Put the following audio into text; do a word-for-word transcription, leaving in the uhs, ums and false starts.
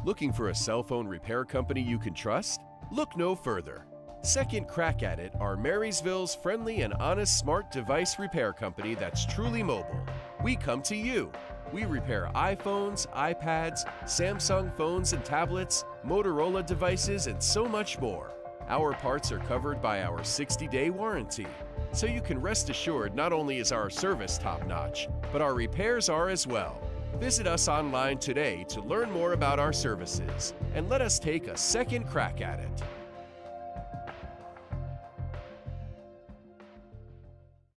Looking for a cell phone repair company you can trust? Look no further. Second Crack at It are Marysville's friendly and honest smart device repair company that's truly mobile. We come to you. We repair iPhones, iPads, Samsung phones and tablets, Motorola devices, and so much more. Our parts are covered by our sixty day warranty. So you can rest assured not only is our service top-notch, but our repairs are as well. Visit us online today to learn more about our services and let us take a second crack at it.